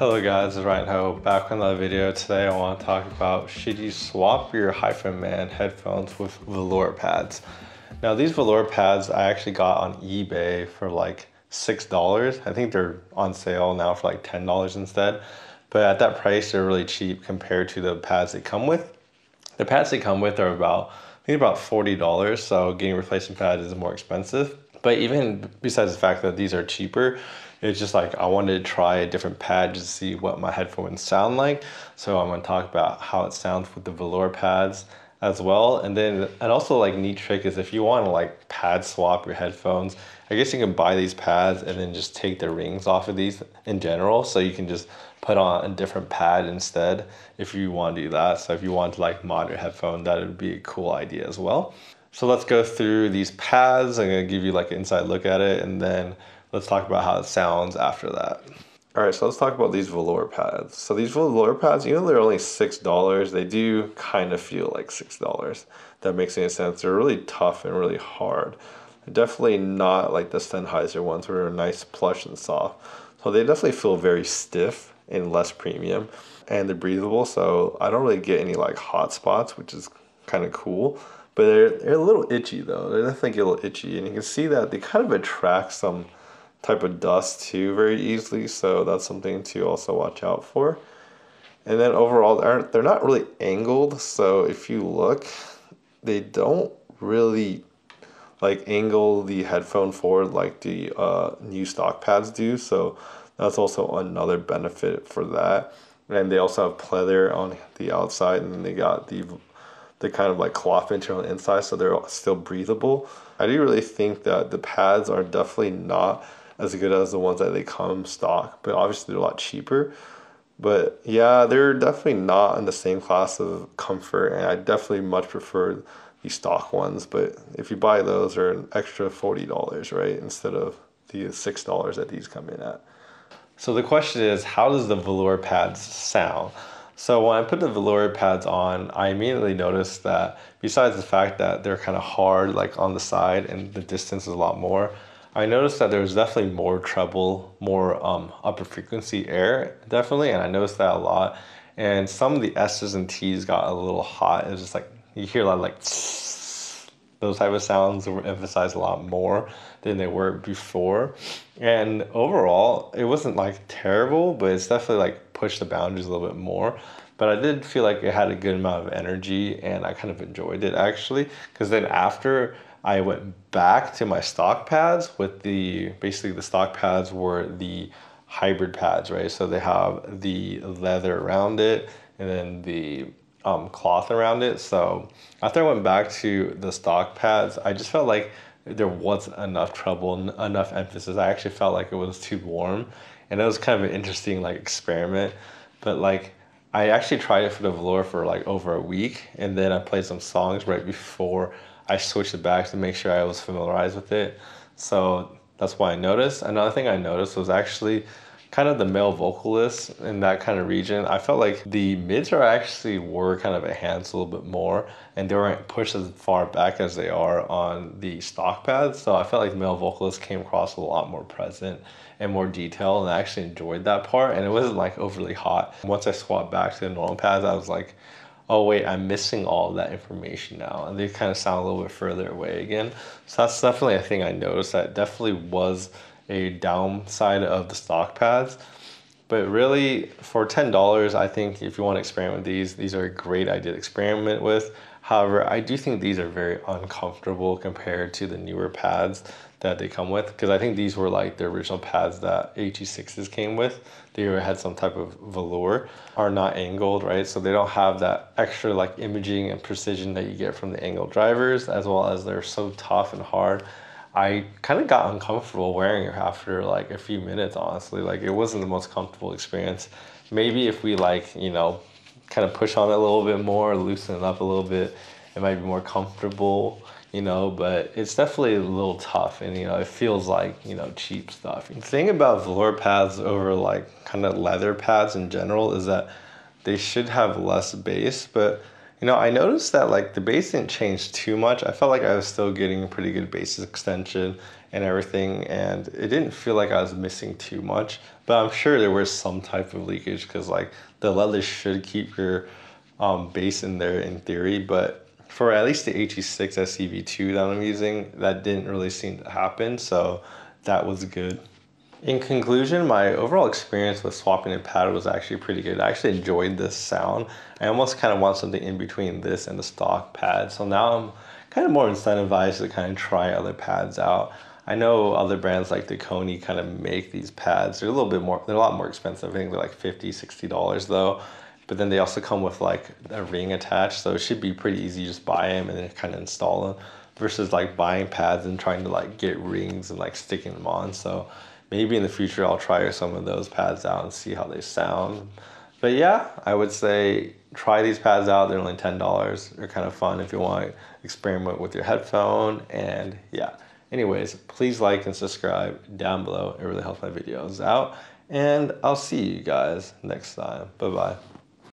Hello guys, it's Ryan Ho back with another video. Today I want to talk about should you swap your HiFiMAN headphones with velour pads. Now these velour pads I actually got on eBay for like $6. I think they're on sale now for like $10 instead. But at that price they're really cheap compared to the pads they come with. The pads they come with are about, I think about $40, so getting a replacement pad is more expensive. But even besides the fact that these are cheaper, it's just like I wanted to try a different pad just to see what my headphones sound like. So I'm gonna talk about how it sounds with the velour pads as well. And also like neat trick is if you want to like pad swap your headphones, I guess you can buy these pads and then just take the rings off of these in general. So you can just put on a different pad instead if you want to do that. So if you want to like mod your headphone, that would be a cool idea as well. So let's go through these pads. I'm gonna give you like an inside look at it, and then let's talk about how it sounds after that. All right, so let's talk about these velour pads. So these velour pads, even though they're only $6, they do kind of feel like $6. That makes any sense. They're really tough and really hard. They're definitely not like the Sennheiser ones where they're nice, plush, and soft. So they definitely feel very stiff and less premium, and they're breathable. So I don't really get any like hot spots, which is kind of cool. But they're a little itchy though. They definitely get a little itchy, and you can see that they kind of attract some type of dust too very easily, so that's something to also watch out for. And then overall they're not really angled, so if you look, they don't really like angle the headphone forward like the new stock pads do, so that's also another benefit for that. And they also have pleather on the outside, and then they got the kind of like cloth material on the inside, so they're still breathable. I do really think that the pads are definitely not as good as the ones that they come stock, but obviously they're a lot cheaper. But yeah, they're definitely not in the same class of comfort, and I definitely much prefer the stock ones. But if you buy those, they're an extra $40, right, instead of the $6 that these come in at. So the question is, how does the velour pads sound? So when I put the velour pads on, I immediately noticed that besides the fact that they're kind of hard like on the side and the distance is a lot more, I noticed that there's definitely more treble, more upper frequency air, definitely, and I noticed that a lot. And some of the S's and T's got a little hot. It was just like, you hear a lot of like those type of sounds were emphasized a lot more than they were before. And overall, it wasn't like terrible, but it's definitely like pushed the boundaries a little bit more. But I did feel like it had a good amount of energy, and I kind of enjoyed it actually, because then after I went back to my stock pads with basically the stock pads were the hybrid pads, right? So they have the leather around it and then the cloth around it. So after I went back to the stock pads, I just felt like there wasn't enough treble, enough emphasis. I actually felt like it was too warm, and it was kind of an interesting like experiment. But like I actually tried it for the velour for like over a week, and then I played some songs right before I switched it back to make sure I was familiarized with it. So that's why I noticed. Another thing I noticed was actually kind of the male vocalists in that kind of region. I felt like the mids were kind of enhanced a little bit more, and they weren't pushed as far back as they are on the stock pads. So I felt like the male vocalists came across a lot more present and more detailed, and I actually enjoyed that part, and it wasn't like overly hot. Once I swapped back to the normal pads, I was like, oh wait, I'm missing all of that information now, and they kind of sound a little bit further away again. So that's definitely a thing I noticed. That definitely was a downside of the stock pads. But really, for $10, I think if you want to experiment with these are a great idea to experiment with. However, I do think these are very uncomfortable compared to the newer pads that they come with, because I think these were like the original pads that AG6s came with. They had some type of velour, are not angled, right? So they don't have that extra like imaging and precision that you get from the angled drivers, as well as they're so tough and hard. I kind of got uncomfortable wearing it after like a few minutes, honestly. Like it wasn't the most comfortable experience. Maybe if we like, you know, kind of push on it a little bit more, loosen it up a little bit, it might be more comfortable, you know, but it's definitely a little tough, and you know, it feels like, you know, cheap stuff. The thing about velour pads over like kind of leather pads in general is that they should have less bass, but You know, I noticed that like the bass didn't change too much. I felt like I was still getting pretty good bass extension and everything, and it didn't feel like I was missing too much. But I'm sure there was some type of leakage because like the leather should keep your bass in there in theory, but for at least the HE6 SCV2 that I'm using, that didn't really seem to happen, so that was good. In conclusion, my overall experience with swapping a pad was actually pretty good. I actually enjoyed this sound. I almost kind of want something in between this and the stock pad. So now I'm kind of more incentivized to kind of try other pads out. I know other brands like Dakoni kind of make these pads. They're a little bit more, they're a lot more expensive. I think they're like $50, $60 though. But then they also come with like a ring attached. So it should be pretty easy. You just buy them and then kind of install them versus like buying pads and trying to like get rings and like sticking them on. So maybe in the future I'll try some of those pads out and see how they sound. But yeah, I would say try these pads out. They're only $10. They're kind of fun if you want to experiment with your headphone. And yeah, anyways, please like and subscribe down below. It really helps my videos out. And I'll see you guys next time. Bye-bye.